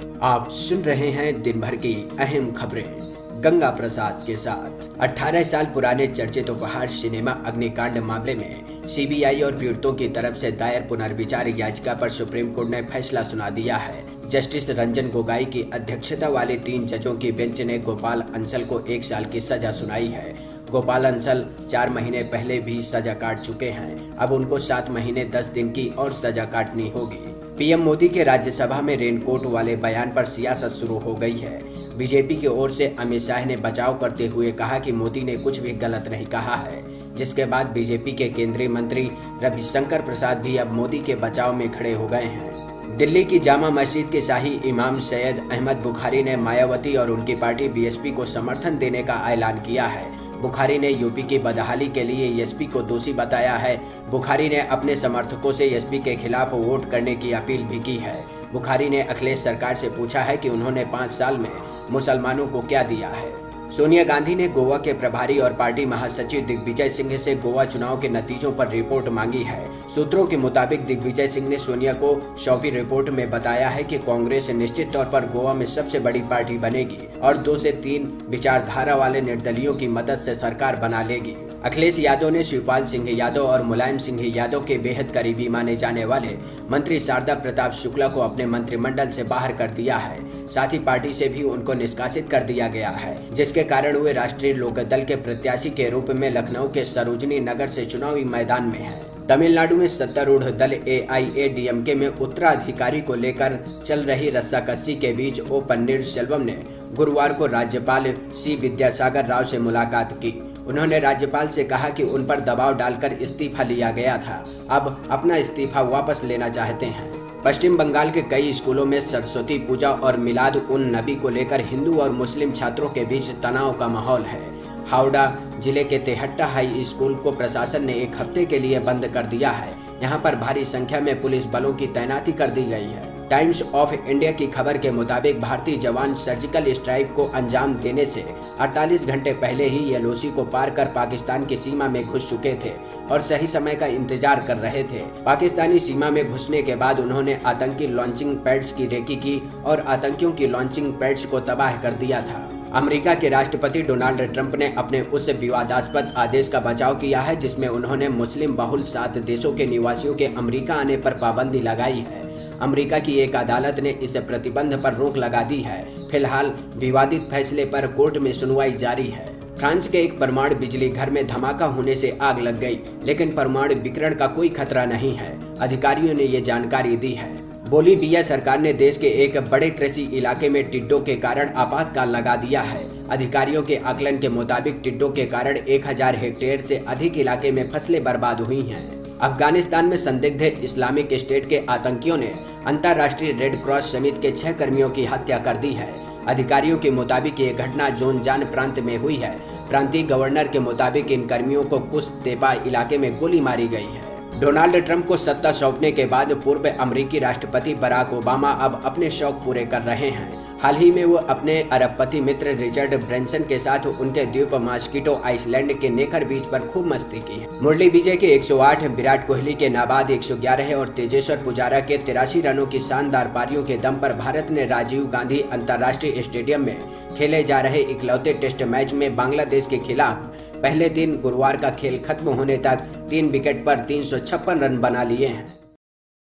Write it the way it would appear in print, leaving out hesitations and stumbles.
आप सुन रहे हैं दिन भर की अहम खबरें गंगा प्रसाद के साथ। 18 साल पुराने चर्चित उपहार सिनेमा अग्निकांड मामले में सीबीआई और पीड़ितों की तरफ से दायर पुनर्विचार याचिका पर सुप्रीम कोर्ट ने फैसला सुना दिया है। जस्टिस रंजन गोगोई की अध्यक्षता वाले 3 जजों की बेंच ने गोपाल अंसल को 1 साल की सजा सुनाई है। गोपाल अंसल 4 महीने पहले भी सजा काट चुके हैं। अब उनको 7 महीने 10 दिन की और सजा काटनी होगी। पीएम मोदी के राज्यसभा में रेनकोट वाले बयान पर सियासत शुरू हो गई है। बीजेपी की ओर से अमित शाह ने बचाव करते हुए कहा कि मोदी ने कुछ भी गलत नहीं कहा है, जिसके बाद बीजेपी के केंद्रीय मंत्री रविशंकर प्रसाद भी अब मोदी के बचाव में खड़े हो गए हैं। दिल्ली की जामा मस्जिद के शाही इमाम सैयद अहमद बुखारी ने मायावती और उनकी पार्टी बीएसपी को समर्थन देने का ऐलान किया है। बुखारी ने यूपी की बदहाली के लिए एसपी को दोषी बताया है। बुखारी ने अपने समर्थकों से एसपी के खिलाफ वोट करने की अपील भी की है। बुखारी ने अखिलेश सरकार से पूछा है कि उन्होंने 5 साल में मुसलमानों को क्या दिया है। सोनिया गांधी ने गोवा के प्रभारी और पार्टी महासचिव दिग्विजय सिंह से गोवा चुनाव के नतीजों पर रिपोर्ट मांगी है। सूत्रों के मुताबिक दिग्विजय सिंह ने सोनिया को सौंपी रिपोर्ट में बताया है कि कांग्रेस निश्चित तौर पर गोवा में सबसे बड़ी पार्टी बनेगी और 2 से 3 विचारधारा वाले निर्दलियों की मदद से सरकार बना लेगी। अखिलेश यादव ने शिवपाल सिंह यादव और मुलायम सिंह यादव के बेहद करीबी माने जाने वाले मंत्री शारदा प्रताप शुक्ला को अपने मंत्रिमंडल से बाहर कर दिया है। साथ ही पार्टी से भी उनको निष्कासित कर दिया गया है, जिसके कारण वे राष्ट्रीय लोकदल के प्रत्याशी के रूप में लखनऊ के सरोजनी नगर से चुनावी मैदान में है। तमिलनाडु में सत्तारूढ़ दल AIADMK में उत्तराधिकारी को लेकर चल रही रस्साकसी के बीच ओ पन्नीरसेल्वम ने गुरुवार को राज्यपाल सी विद्यासागर राव से मुलाकात की। उन्होंने राज्यपाल से कहा कि उन पर दबाव डालकर इस्तीफा लिया गया था, अब अपना इस्तीफा वापस लेना चाहते हैं। पश्चिम बंगाल के कई स्कूलों में सरस्वती पूजा और मिलाद उन नबी को लेकर हिंदू और मुस्लिम छात्रों के बीच तनाव का माहौल है। हावड़ा जिले के तेहट्टा हाई स्कूल को प्रशासन ने 1 हफ्ते के लिए बंद कर दिया है। यहाँ पर भारी संख्या में पुलिस बलों की तैनाती कर दी गई है। टाइम्स ऑफ इंडिया की खबर के मुताबिक भारतीय जवान सर्जिकल स्ट्राइक को अंजाम देने से 48 घंटे पहले ही LOC को पार कर पाकिस्तान की सीमा में घुस चुके थे और सही समय का इंतजार कर रहे थे। पाकिस्तानी सीमा में घुसने के बाद उन्होंने आतंकी लॉन्चिंग पैड्स की रेकी की और आतंकियों की लॉन्चिंग पैड्स को तबाह कर दिया था। अमेरिका के राष्ट्रपति डोनाल्ड ट्रंप ने अपने उस विवादास्पद आदेश का बचाव किया है जिसमें उन्होंने मुस्लिम बहुल 7 देशों के निवासियों के अमेरिका आने पर पाबंदी लगाई है। अमेरिका की एक अदालत ने इस प्रतिबंध पर रोक लगा दी है। फिलहाल विवादित फैसले पर कोर्ट में सुनवाई जारी है। फ्रांस के एक परमाणु बिजली घर में धमाका होने से आग लग गई, लेकिन परमाणु विकिरण का कोई खतरा नहीं है, अधिकारियों ने ये जानकारी दी है। बोलीविया सरकार ने देश के एक बड़े कृषि इलाके में टिड्डों के कारण आपातकाल लगा दिया है। अधिकारियों के आकलन के मुताबिक टिड्डों के कारण 1000 हेक्टेयर से अधिक इलाके में फसलें बर्बाद हुई हैं। अफगानिस्तान में संदिग्ध इस्लामिक स्टेट के आतंकियों ने अंतर्राष्ट्रीय रेड क्रॉस समिति के 6 कर्मियों की हत्या कर दी है। अधिकारियों के मुताबिक ये घटना जोनजान प्रांत में हुई है। प्रांतीय गवर्नर के मुताबिक इन कर्मियों को कुश्तेपा इलाके में गोली मारी गई है। डोनाल्ड ट्रंप को सत्ता सौंपने के बाद पूर्व अमेरिकी राष्ट्रपति बराक ओबामा अब अपने शौक पूरे कर रहे हैं। हाल ही में वो अपने अरबपति मित्र रिचर्ड ब्रैंसन के साथ उनके द्वीप मॉस्किटो आइसलैंड के नेकर बीच पर खूब मस्ती की है। मुरली विजय के 108, विराट कोहली के नाबाद 111 और तेजेश्वर पुजारा के 83 रनों की शानदार पारियों के दम पर भारत ने राजीव गांधी अंतर्राष्ट्रीय स्टेडियम में खेले जा रहे इकलौते टेस्ट मैच में बांग्लादेश के खिलाफ पहले दिन गुरुवार का खेल खत्म होने तक 3 विकेट पर 356 रन बना लिए हैं।